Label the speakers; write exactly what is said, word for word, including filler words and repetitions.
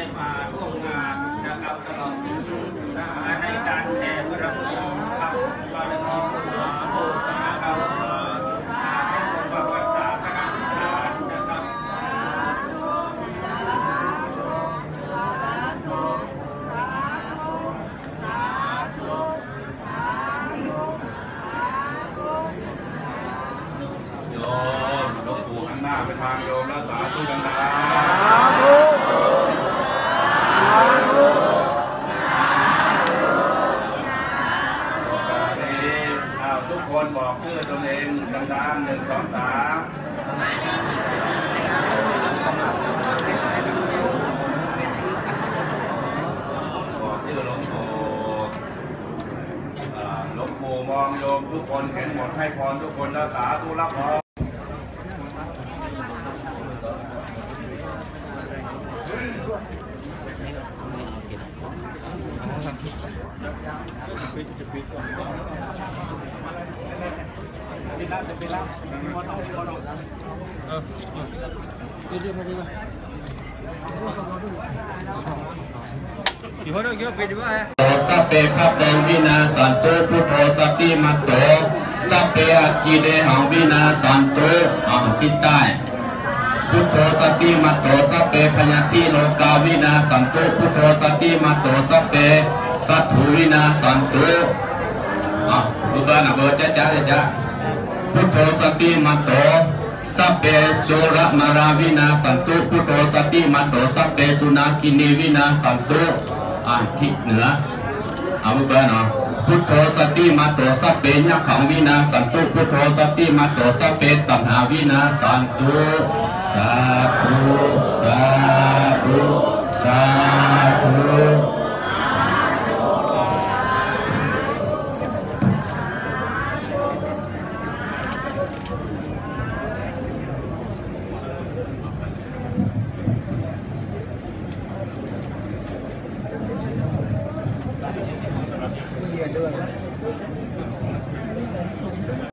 Speaker 1: มาร่วมงานนะครับตลอดในการแผ่บารมีครับบารมีพุทธาโมสาครับให้ปกปักรักษาพระราชทานนะครับโยมหลวงปู่หันหน้าไปทางโยมแล้วสาธุดังๆทุกคนบอกชื่อตัวเองดังๆหนึ่งสองสามบอกชื่อหลวงปู่หลวงปู่มองโยมทุกคนเห็นหมดให้พรทุกคนแล้วสาธุรับพรกี่คนเยอะไปดีว่าสัพเพพัพเพวินาสันตุพุทโธสัพพิมัตโตสัพเพอัคคีเดหังวินาสันตุอ่านทิศใต้พุทโธสัพพิมัตโตสัพเพพยาธิโลกาวินาสันตุพุทโธสัพพิมัตโตสัพเพสัตถุวินาสันตุอ่ะดูบ้านอ่ะเบอร์จ้าจ้าจ้าพุทโธสัพพิมัตโตสัพเพโจรมาราวินาสันตุพุทโธสัพพิมัตโตสัพเพสุนัขินีวินาสันตุอ่านทิศเหนือเอาดูบ้านเนาะพุทโธสัพพิมัตโตสัพเพยักขังวินาสันตุพุทโธสัพพิมัตโตสัพเพตัณหาวินาสันตุสาธุสาธุสาธุ